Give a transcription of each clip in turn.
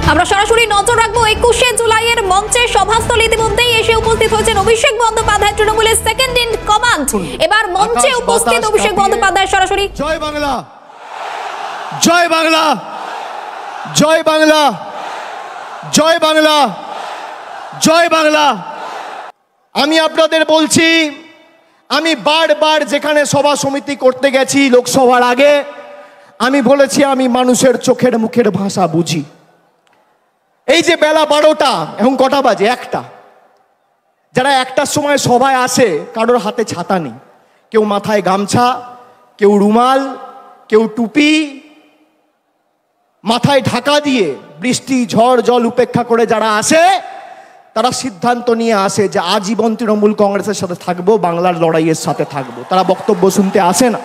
আমরা সরাসরি নজর রাখবো 21শে জুলাইয়ের মঞ্চে সভাস্থল ইতিমধ্যেই এসে উপস্থিত হয়েছেন অভিষেক বন্দ্যোপাধ্যায়, তৃণমূলের সেকেন্ড ইন কমান্ড। এবার মঞ্চে উপস্থিত অভিষেক বন্দ্যোপাধ্যায় সরাসরি। জয় বাংলা, জয় বাংলা, জয় বাংলা, জয় বাংলা, জয় বাংলা। আমি আপনাদের বলছি, আমি বারবার যেখানে সভা সমিতি করতে গেছি লোকসভার আগে, আমি বলেছি আমি মানুষের চোখের মুখের ভাষা বুঝি। এই যে বেলা 12টা, এখন কটা বাজে? 1টা। যারা 1টার সময় সভায় আসে কারোর হাতে ছাতা নেই, কেউ মাথায় গামছা, কেউ রুমাল, কেউ টুপি, মাথায় ঢাকা দিয়ে বৃষ্টি ঝড় জল উপেক্ষা করে যারা আসে তারা সিদ্ধান্ত নিয়ে আসে যে আজীবন তৃণমূল কংগ্রেসের সাথে থাকবো, বাংলার লড়াইয়ের সাথে থাকবো। তারা বক্তব্য শুনতে আসে না।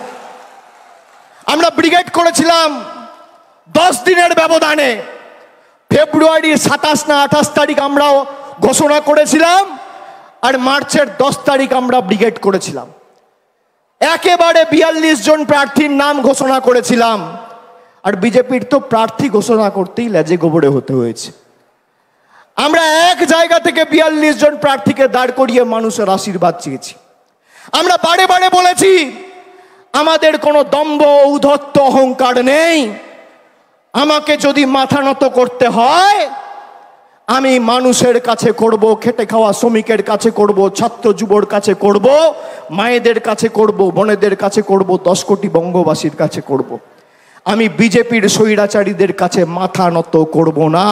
আমরা ব্রিগেড করেছিলাম 10 দিনের ব্যবধানে। ফেব্রুয়ারির 27 না 28 তারিখ আমরাও ঘোষণা করেছিলাম, আর মার্চের 10 তারিখ আমরা ব্রিগেড করেছিলাম। একেবারে 42 জন প্রার্থীর নাম ঘোষণা করেছিলাম, আর বিজেপির তো প্রার্থী ঘোষণা করতেই লেজে গোবরে হতে হয়েছে। আমরা এক জায়গা থেকে 42 জন প্রার্থীকে দাঁড় করিয়ে মানুষের আশীর্বাদ চেয়েছি। আমরা বারে বারে বলেছি আমাদের কোনো দম্ভ ঔদ্ধত্য অহংকার নেই। আমাকে যদি মাথা নত করতে হয় আমি মানুষের কাছে করব, খেটে খাওয়া শ্রমিকের কাছে করব, ছাত্র যুবর কাছে করব, মায়েদের কাছে করব, বোনেদের কাছে করব, 10 কোটি বঙ্গবাসীর কাছে করব। আমি বিজেপির স্বৈরাচারীদের কাছে মাথা নত করব না।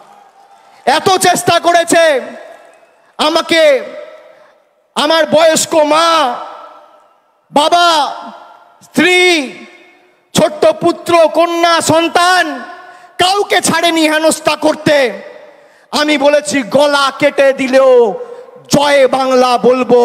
এত চেষ্টা করেছে আমাকে আমার বয়স্ক মা, বাবা, স্ত্রী, ছোট্ট পুত্র, কন্যা, সন্তান কাউকে ছাড়েনি হেনস্থা করতে। আমি বলেছি গলা কেটে দিলেও জয় বাংলা বলবো,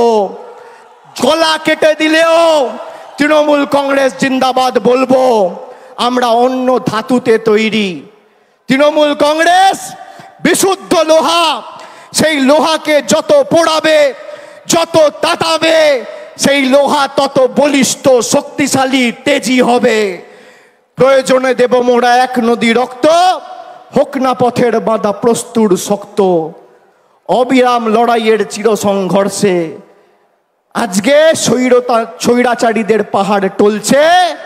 গলা কেটে দিলেও তৃণমূল কংগ্রেস জিন্দাবাদ বলবো। আমরা অন্য ধাতুতে তৈরি। তৃণমূল কংগ্রেস বিশুদ্ধ লোহা, সেই লোহাকে যত পোড়াবে, যত তাতাবে, সেই লোহা তত বলিষ্ঠ, শক্তিশালী, তেজি হবে। প্রয়োজনে দেব মোরা 1 নদী রক্ত, হোক না পথের বাঁধা প্রস্তুর শক্ত। অবিরাম লড়াইয়ের চির সংঘর্ষে আজকে স্বৈরাচারীদের পাহাড় টলছে,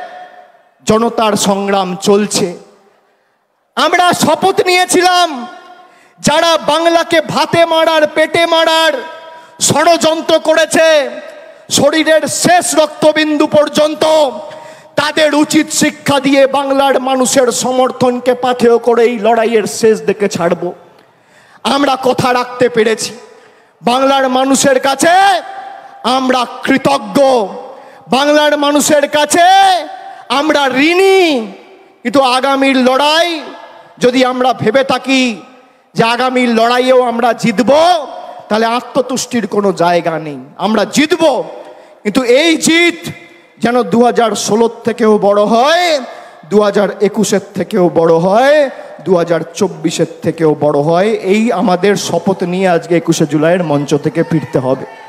জনতার সংগ্রাম চলছে। আমরা শপথ নিয়েছিলাম যারা বাংলাকে ভাতে মারার, পেটে মারার ষড়যন্ত্র করেছে শরীরের শেষ রক্তবিন্দু পর্যন্ত, তাদের উচিত শিক্ষা দিয়ে বাংলার মানুষের সমর্থনকে পাথেয় করে এই লড়াইয়ের শেষ দিকে ছাড়ব। আমরা কথা রাখতে পেরেছি। বাংলার মানুষের কাছে আমরা কৃতজ্ঞ, বাংলার মানুষের কাছে আমরা ঋণী। কিন্তু আগামীর লড়াই যদি আমরা ভেবে থাকি যে আগামীর লড়াইয়েও আমরা জিতব, তাহলে আত্মতুষ্টির কোনো জায়গা নেই। আমরা জিতব, কিন্তু এই জিত যেন 2016 থেকেও বড় হয়, 2021 থেকেও বড় হয়, 2024 থেকেও বড় হয়। এই আমাদের শপথ নিয়ে আজকে 21শে জুলাইয়ের মঞ্চ থেকে ফিরতে হবে।